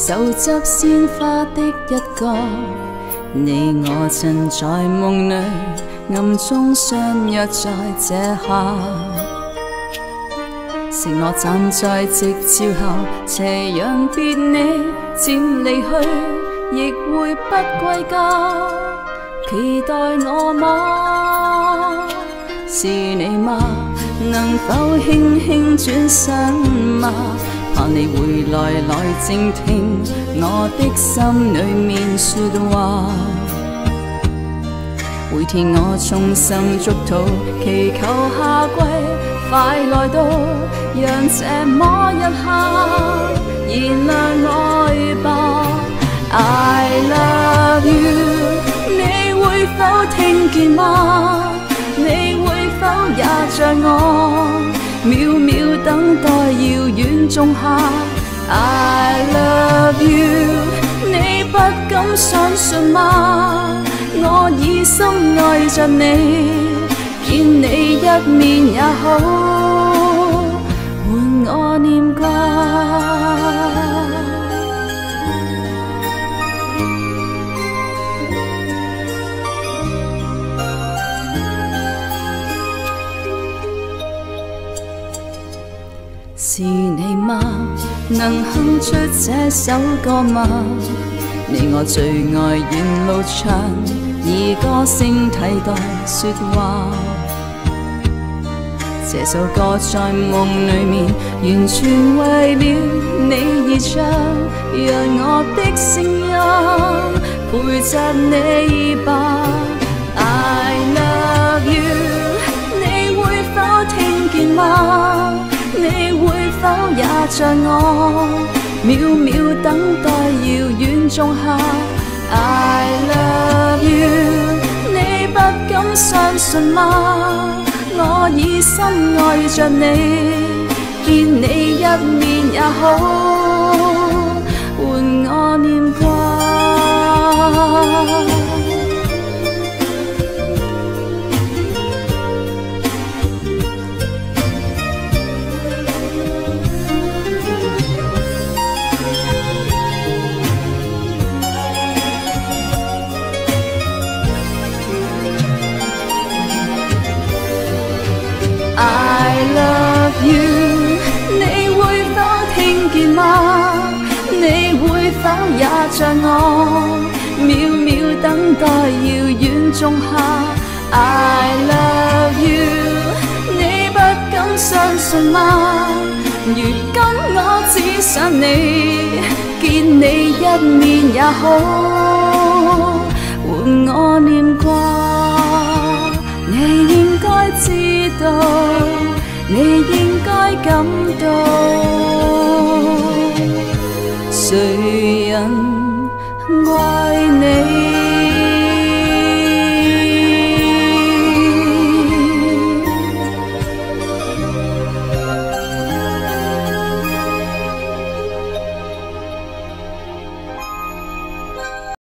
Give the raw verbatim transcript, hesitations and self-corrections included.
手执鮮花的一個，你我曾在夢裏暗中相約在這下，承諾站在夕照後，斜陽別你漸離去，亦會不歸家。期待我嗎？是你嗎？能否輕輕轉身嗎？盼你回來來靜聽我的心裏面說話。每天我衷心祝禱，祈求夏季快來到，讓這麼一刻燃亮愛吧。I love you， 你會否聽見嗎？你會否也像我，秒秒等待遙遠仲夏。I love you， 你不敢相信嗎？我已深愛着你，見你一面也好，換我念掛。是你嗎？能哼出這首歌嗎？你我最愛沿路唱，以歌聲替代說話。這首歌在夢裏面，完全為了你而唱，讓我的聲音陪着你吧。I love you， 你會否聽見嗎？你會否也像我，秒秒等待遙遠仲夏。I love you， 你不敢相信嗎？我已深愛着你，見你一面也好，換我念掛。I love you， 你會否聽見嗎？你會否也像我，秒秒等待遙遠仲夏。I love you， 你不敢相信嗎？如今我只想你，見你一面也好，換我念掛。你應該知道，你應該感到。